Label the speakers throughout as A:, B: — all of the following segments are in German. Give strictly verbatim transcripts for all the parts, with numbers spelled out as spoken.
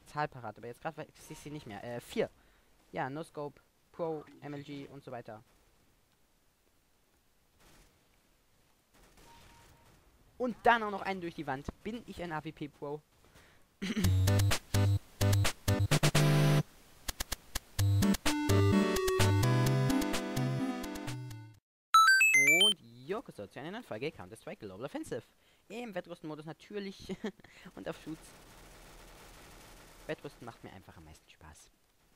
A: Zahl parat, aber jetzt gerade weiß ich sie nicht mehr. Äh, vier. Ja, No Scope, Pro, M L G und so weiter. Und dann auch noch einen durch die Wand. Bin ich ein A W P Pro? Und Joko zu einer neuen Folge Counter-Strike Global Offensive. Im Wettrüsten-Modus natürlich und auf Shoots. Wettrüsten macht mir einfach am meisten Spaß.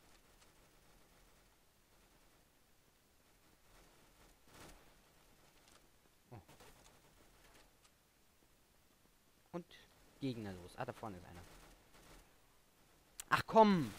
A: Oh. Und Gegner los. Ah, da vorne ist einer. Ach komm!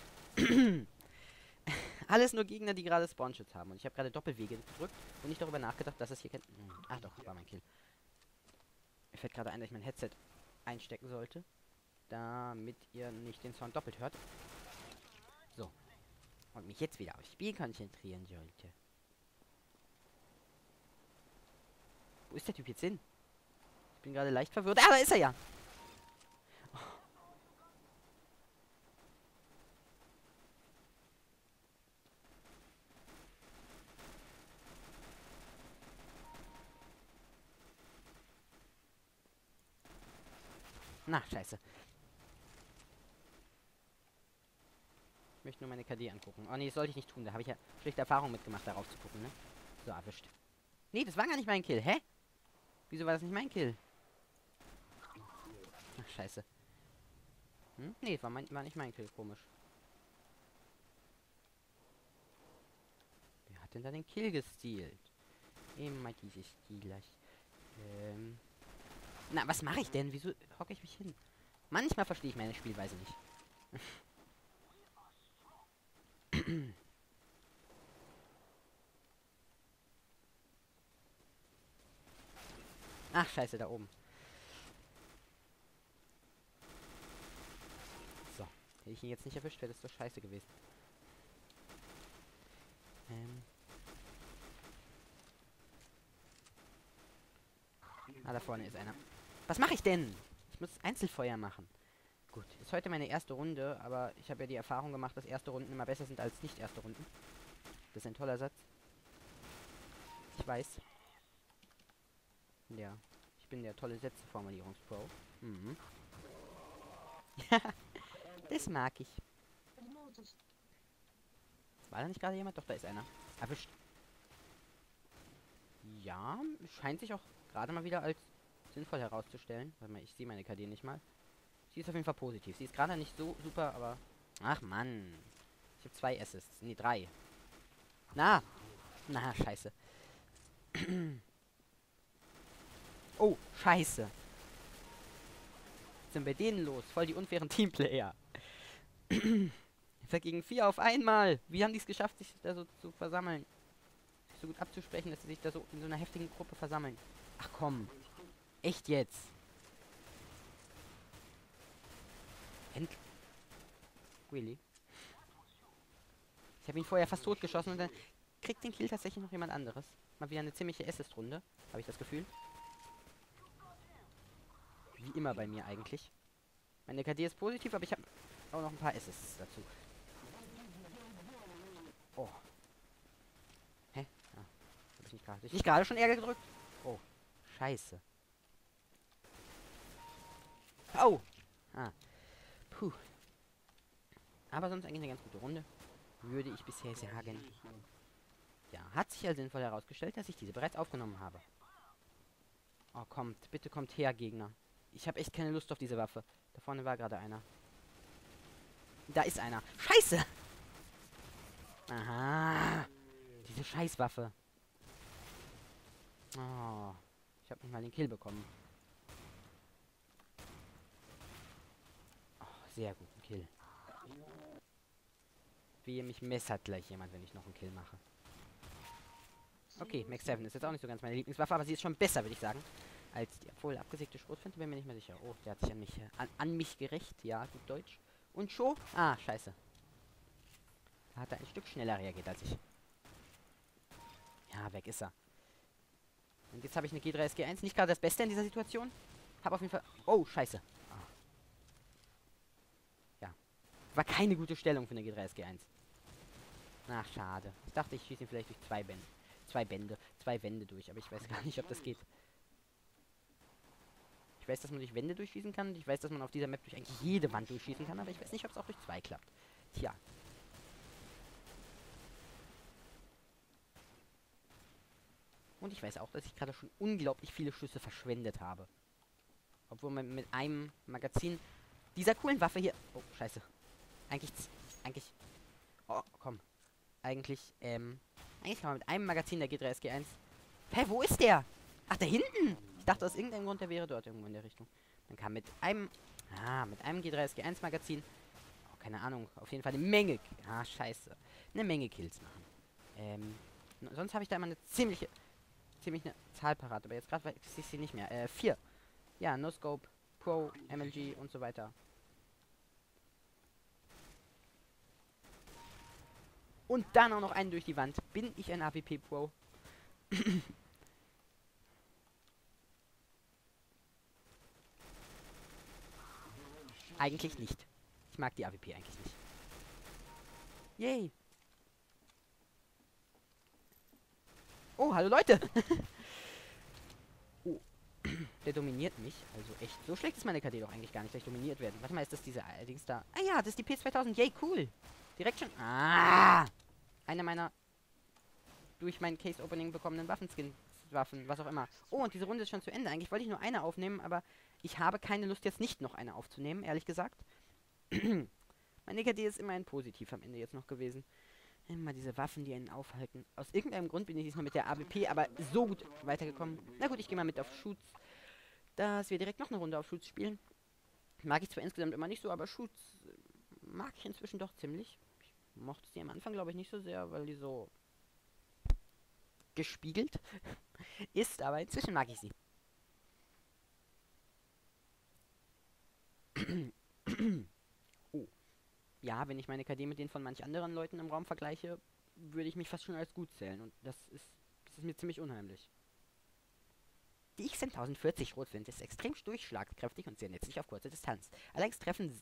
A: Alles nur Gegner, die gerade Spawnschutz haben. Und ich habe gerade Doppelwege gedrückt und nicht darüber nachgedacht, dass es hier kein... Hm. Ach doch, war mein Kill. Mir fällt gerade ein, dass ich mein Headset einstecken sollte, damit ihr nicht den Sound doppelt hört. So. Und mich jetzt wieder aufs Spiel konzentrieren sollte. Wo ist der Typ jetzt hin? Ich bin gerade leicht verwirrt. Ah, da ist er ja! Oh. Na, scheiße. Ich möchte nur meine K D angucken. Oh nee, das sollte ich nicht tun. Da habe ich ja schlechte Erfahrungen mitgemacht, darauf zu gucken, ne? So, erwischt. Nee, das war gar nicht mein Kill. Hä? Wieso war das nicht mein Kill? Ach, scheiße. Hm? Nee, war, mein, war nicht mein Kill. Komisch. Wer hat denn da den Kill gestealt? Immer diese Stealers. Ähm... Na, was mache ich denn? Wieso hocke ich mich hin? Manchmal verstehe ich meine Spielweise nicht. Ach, scheiße, da oben. So. Hätte ich ihn jetzt nicht erwischt, wäre das doch scheiße gewesen. Ähm... Ah, da vorne ist einer. Was mache ich denn? Ich muss Einzelfeuer machen. Gut, ist heute meine erste Runde, aber ich habe ja die Erfahrung gemacht, dass erste Runden immer besser sind als nicht erste Runden. Das ist ein toller Satz. Ich weiß. Ja, ich bin der tolle Sätze-Formulierungspro. Mhm. Ja, das mag ich. War da nicht gerade jemand? Doch, da ist einer. Erwischt. Ja, scheint sich auch gerade mal wieder als sinnvoll herauszustellen. Warte mal, ich sehe meine K D nicht mal. Sie ist auf jeden Fall positiv. Sie ist gerade nicht so super, aber... Ach, Mann. Ich habe zwei Assists. Nee, drei. Na! Na, scheiße. Oh, scheiße. Was sind bei denen los? Voll die unfairen Teamplayer. Gegen vier auf einmal. Wie haben die es geschafft, sich da so zu versammeln? Sich so gut abzusprechen, dass sie sich da so in so einer heftigen Gruppe versammeln. Ach komm. Echt jetzt? Endlich. Really? Ich habe ihn vorher fast totgeschossen und dann kriegt den Kill tatsächlich noch jemand anderes. Mal wieder eine ziemliche Assist-Runde, habe ich das Gefühl. Wie immer bei mir eigentlich. Meine K D ist positiv, aber ich habe auch noch ein paar Assists dazu. Oh. Hä? Ah, habe ich nicht gerade. Ich nicht gerade schon Ärger gedrückt? Oh. Scheiße. Oh. Ah. Puh. Aber sonst eigentlich eine ganz gute Runde. Würde ich bisher sagen. Ja, hat sich ja sinnvoll herausgestellt, dass ich diese bereits aufgenommen habe. Oh, kommt. Bitte kommt her, Gegner. Ich habe echt keine Lust auf diese Waffe. Da vorne war gerade einer. Da ist einer. Scheiße! Aha. Diese Scheißwaffe. Oh. Ich habe nicht mal den Kill bekommen. Oh, sehr guten Kill. Wehe, mich messert gleich jemand, wenn ich noch einen Kill mache. Okay, Max sieben ist jetzt auch nicht so ganz meine Lieblingswaffe, aber sie ist schon besser, würde ich sagen. Als die, obwohl abgesägte Schrotflinte, bin mir nicht mehr sicher. Oh, der hat sich an mich, äh, an, an mich gerecht. Ja, gut Deutsch. Und schon? Ah, scheiße. Da hat er ein Stück schneller reagiert als ich. Ja, weg ist er. Und jetzt habe ich eine G drei S G eins. Nicht gerade das Beste in dieser Situation. Habe auf jeden Fall... Oh, scheiße. Ah. Ja, War keine gute Stellung für eine G drei S G eins. Ach, schade. Ich dachte, ich schieße ihn vielleicht durch zwei Bände. Zwei Bände. Zwei Wände durch, aber ich weiß gar nicht, ob das geht. Ich weiß, dass man durch Wände durchschießen kann. Ich weiß, dass man auf dieser Map durch eigentlich jede Wand durchschießen kann, aber ich weiß nicht, ob es auch durch zwei klappt. Tja. Und ich weiß auch, dass ich gerade schon unglaublich viele Schüsse verschwendet habe. Obwohl man mit einem Magazin dieser coolen Waffe hier... Oh, scheiße. Eigentlich... Eigentlich... Oh, komm. Eigentlich, ähm... Eigentlich kann man mit einem Magazin der G drei S G eins... Hä, wo ist der? Ach, da hinten! Ich dachte, aus irgendeinem Grund, der wäre dort irgendwo in der Richtung. Man kann mit einem... Ah, mit einem G drei S G eins Magazin... Oh, keine Ahnung. Auf jeden Fall eine Menge... Ah, scheiße. Eine Menge Kills machen. Ähm... Sonst habe ich da immer eine ziemliche... Ziemlich eine Zahl parat. Aber jetzt gerade weiß ich sie nicht mehr. Äh, vier. Ja, No-Scope, Pro, M L G und so weiter. Und dann auch noch einen durch die Wand. Bin ich ein A W P Pro? Eigentlich nicht. Ich mag die A W P eigentlich nicht. Yay. Oh, hallo Leute. Oh. Der dominiert mich. Also echt. So schlecht ist meine K D doch eigentlich gar nicht, dass ich dominiert werde. Warte mal, ist das diese allerdings da? Ah ja, das ist die P zweitausend. Yay, cool. Direkt schon. Ah. Eine meiner durch mein Case-Opening bekommenen Waffenskins. Waffen, was auch immer. Oh, und diese Runde ist schon zu Ende. Eigentlich wollte ich nur eine aufnehmen, aber ich habe keine Lust, jetzt nicht noch eine aufzunehmen, ehrlich gesagt. Meine K D ist immerhin positiv am Ende jetzt noch gewesen. Immer diese Waffen, die einen aufhalten. Aus irgendeinem Grund bin ich diesmal mit der A W P aber so gut weitergekommen. Na gut, ich gehe mal mit auf Shoots. Dass wir direkt noch eine Runde auf Shoots spielen. Mag ich zwar insgesamt immer nicht so, aber Shoots mag ich inzwischen doch ziemlich. Ich mochte sie am Anfang, glaube ich, nicht so sehr, weil die so gespiegelt ist, aber inzwischen mag ich sie. Oh. Ja, wenn ich meine K D mit denen von manch anderen Leuten im Raum vergleiche, würde ich mich fast schon als gut zählen. Und das ist, das ist mir ziemlich unheimlich. Die X M tausendvierzig Rotwind ist extrem durchschlagskräftig und sehr nützlich auf kurze Distanz. Allerdings treffen,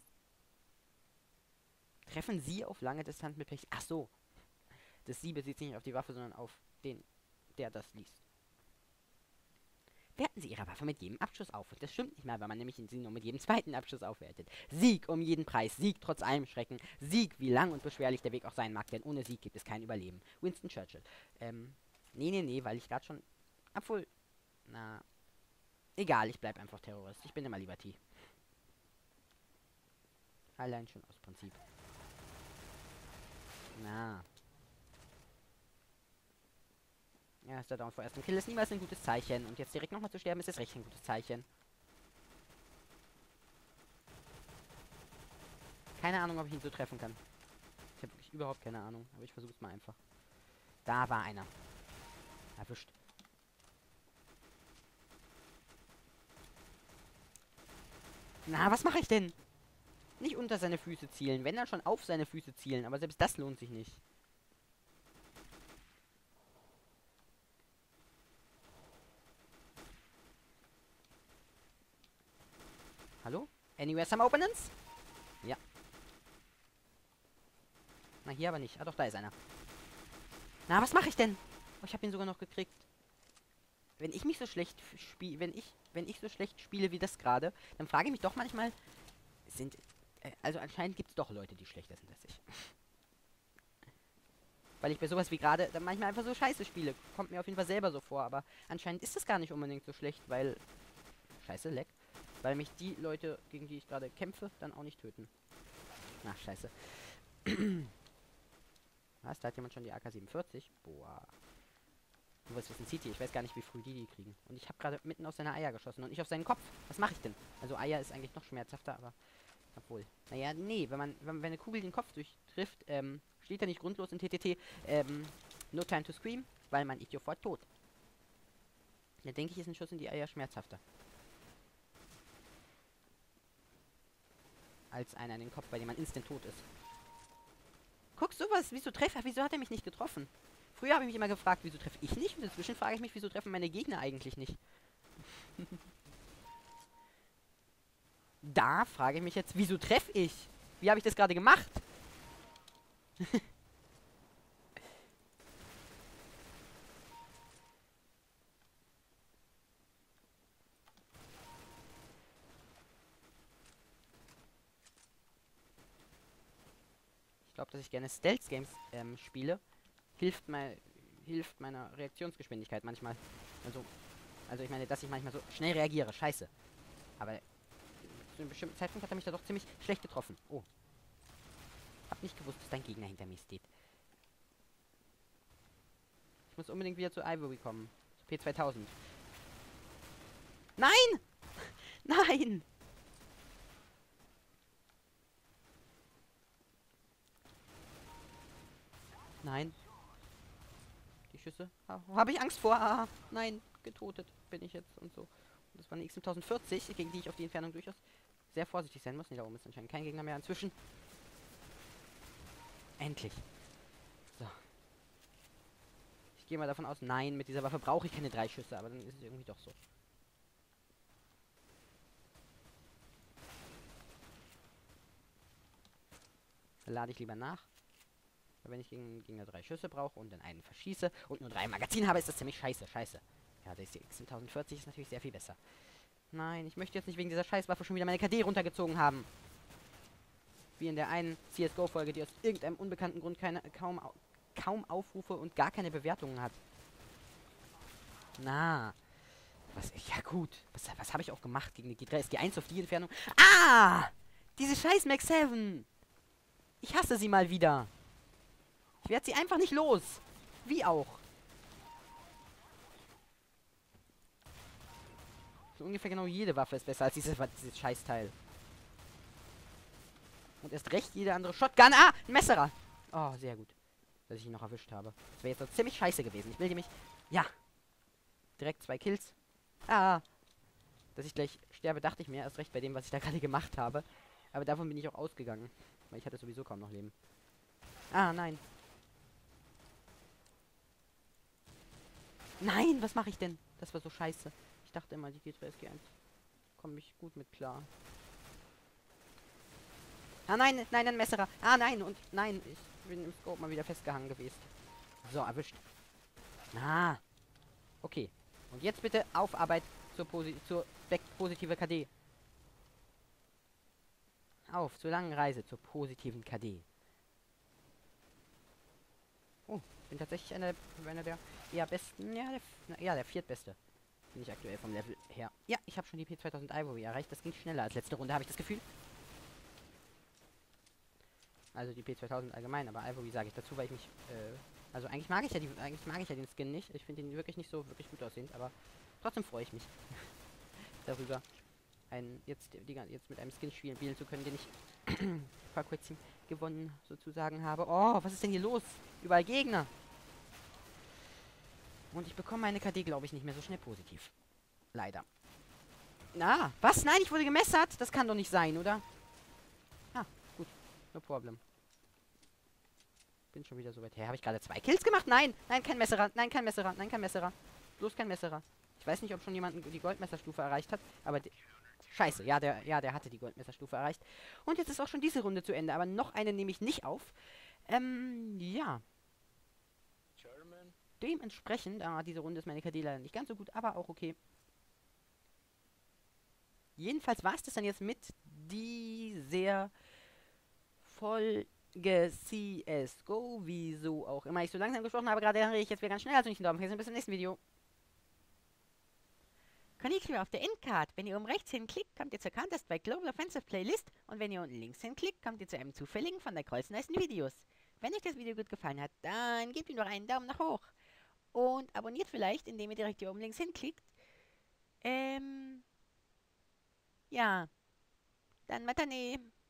A: treffen sie auf lange Distanz mit Pech. Ach so. Das Sie bezieht sich nicht auf die Waffe, sondern auf den, der das liest. Werten Sie Ihre Waffe mit jedem Abschuss auf. Und das stimmt nicht mal, weil man nämlich sie nur mit jedem zweiten Abschuss aufwertet. Sieg um jeden Preis. Sieg trotz allem Schrecken. Sieg, wie lang und beschwerlich der Weg auch sein mag, denn ohne Sieg gibt es kein Überleben. Winston Churchill. Ähm, nee, nee, nee, weil ich gerade schon... Obwohl... Na... Egal, ich bleib einfach Terrorist. Ich bin immer lieber T. Allein schon aus Prinzip. Na... Ja, ist der Down vor ersten Kill ist niemals ein gutes Zeichen. Und jetzt direkt nochmal zu sterben, ist jetzt recht ein gutes Zeichen. Keine Ahnung, ob ich ihn so treffen kann. Ich habe wirklich überhaupt keine Ahnung. Aber ich versuche es mal einfach. Da war einer. Erwischt. Na, was mache ich denn? Nicht unter seine Füße zielen. Wenn dann schon auf seine Füße zielen. Aber selbst das lohnt sich nicht. Hallo? Anywhere some openings? Ja. Na, hier aber nicht. Ah, doch, da ist einer. Na, was mache ich denn? Oh, ich habe ihn sogar noch gekriegt. Wenn ich mich so schlecht spiele, wenn ich, wenn ich so schlecht spiele wie das gerade, dann frage ich mich doch manchmal, sind, äh, also anscheinend gibt es doch Leute, die schlechter sind als ich. Weil ich bei sowas wie gerade dann manchmal einfach so scheiße spiele. Kommt mir auf jeden Fall selber so vor, aber anscheinend ist das gar nicht unbedingt so schlecht, weil... Scheiße, leck. Weil mich die Leute, gegen die ich gerade kämpfe, dann auch nicht töten. Ach, scheiße. Was? Da hat jemand schon die A K siebenundvierzig? Boah. Du weißt, was ein C T? Ich weiß gar nicht, wie früh die die kriegen. Und ich habe gerade mitten auf seine Eier geschossen und nicht auf seinen Kopf. Was mache ich denn? Also Eier ist eigentlich noch schmerzhafter, aber... Obwohl. Naja, nee, wenn man, wenn, wenn eine Kugel den Kopf durchtrifft, ähm, steht er nicht grundlos in T T T, ähm, no time to scream, weil man ist sofort tot. Da denke ich, ist ein Schuss in die Eier schmerzhafter. Als einer in den Kopf, bei dem man instant tot ist. Guck, sowas, wieso treffe, wieso hat er mich nicht getroffen? Früher habe ich mich immer gefragt, wieso treffe ich nicht? Und inzwischen frage ich mich, wieso treffen meine Gegner eigentlich nicht? Da frage ich mich jetzt, wieso treffe ich? Wie habe ich das gerade gemacht? Ich glaube, dass ich gerne Stealth-Games ähm, spiele. Hilft, mein, hilft meiner Reaktionsgeschwindigkeit manchmal. Also, also ich meine, dass ich manchmal so schnell reagiere. Scheiße. Aber zu einem bestimmten Zeitpunkt hat er mich da doch ziemlich schlecht getroffen. Oh. Hab nicht gewusst, dass dein Gegner hinter mir steht. Ich muss unbedingt wieder zu Ivory kommen. Zu P zweitausend. Nein! Nein! Nein. Die Schüsse. Ha, habe ich Angst vor. Ah, nein, getotet bin ich jetzt und so. Und das war eine X M tausendvierzig, gegen die ich auf die Entfernung durchaus sehr vorsichtig sein muss. Nee, da oben ist anscheinend kein Gegner mehr inzwischen. Endlich. So. Ich gehe mal davon aus, nein, mit dieser Waffe brauche ich keine drei Schüsse, aber dann ist es irgendwie doch so. Dann lade ich lieber nach. Weil wenn ich gegen Gegner drei Schüsse brauche und dann einen verschieße und nur drei Magazine habe, ist das ziemlich scheiße. Scheiße. Ja, das X M tausendvierzig ist natürlich sehr viel besser. Nein, ich möchte jetzt nicht wegen dieser Scheißwaffe schon wieder meine K D runtergezogen haben. Wie in der einen C S G O-Folge, die aus irgendeinem unbekannten Grund keine, kaum, kaum Aufrufe und gar keine Bewertungen hat. Na. Was, ja gut. Was, was habe ich auch gemacht gegen die G drei? Ist die eins auf die Entfernung? Ah! Diese scheiß Max sieben! Ich hasse sie mal wieder. Ich werde sie einfach nicht los. Wie auch. So ungefähr genau jede Waffe ist besser als dieses, dieses Scheißteil. Und erst recht jede andere Shotgun. Ah, ein Messerer. Oh, sehr gut. Dass ich ihn noch erwischt habe. Das wäre jetzt noch ziemlich scheiße gewesen. Ich will nämlich... Ja. Direkt zwei Kills. Ah. Dass ich gleich sterbe, dachte ich mir. Erst recht bei dem, was ich da gerade gemacht habe. Aber davon bin ich auch ausgegangen. Weil ich hatte sowieso kaum noch Leben. Ah, nein. Nein, was mache ich denn? Das war so scheiße. Ich dachte immer, die G zwei S G eins komme ich gut mit klar. Ah, nein, nein, ein Messerer. Ah, nein, und nein, ich bin im Scope mal wieder festgehangen gewesen. So, erwischt. Ah. Okay. Und jetzt bitte Aufarbeit zur, Posi zur positive K D. Auf zur langen Reise zur positiven K D. Oh, ich bin tatsächlich einer, einer der eher besten, ja, der, na, ja, der viertbeste. Bin ich aktuell vom Level her. Ja, ich habe schon die P zweitausend Ivory erreicht. Das ging schneller als letzte Runde, habe ich das Gefühl. Also die P zweitausend allgemein, aber Ivory sage ich dazu, weil ich mich, äh, also eigentlich mag ich ja die, eigentlich mag ich ja den Skin nicht. Ich finde ihn wirklich nicht so wirklich gut aussehend, aber trotzdem freue ich mich darüber, einen, jetzt, die, jetzt mit einem Skin spielen, spielen zu können, den ich vor kurzem gewonnen sozusagen habe. Oh, was ist denn hier los? Überall Gegner. Und ich bekomme meine K D, glaube ich, nicht mehr so schnell positiv. Leider. Na, was? Nein, ich wurde gemessert. Das kann doch nicht sein, oder? Ah, gut. No problem. Bin schon wieder so weit her. Habe ich gerade zwei Kills gemacht? Nein, nein, kein Messerer. Nein, kein Messerer. Nein, kein Messerer. Bloß kein Messerer. Ich weiß nicht, ob schon jemand die Goldmesserstufe erreicht hat, aber... Scheiße, ja, der, ja, der hatte die Goldmesserstufe erreicht. Und jetzt ist auch schon diese Runde zu Ende, aber noch eine nehme ich nicht auf. Ähm, ja. Dementsprechend, ah, diese Runde ist meine K D leider nicht ganz so gut, aber auch okay. Jedenfalls war es das dann jetzt mit dieser Folge C S G O, wieso auch immer ich so langsam gesprochen habe, gerade rede ich jetzt wieder ganz schnell, also nicht einen Daumen vergessen, bis zum nächsten Video. Konnichiwa auf der Endcard. Wenn ihr oben rechts hinklickt, kommt ihr zur Counter-Strike Global Offensive Playlist und wenn ihr unten links hinklickt, kommt ihr zu einem zufälligen von der neuesten Videos. Wenn euch das Video gut gefallen hat, dann gebt ihm doch einen Daumen nach hoch. Und abonniert vielleicht, indem ihr direkt hier oben links hinklickt. Ähm, ja. Dann Matane.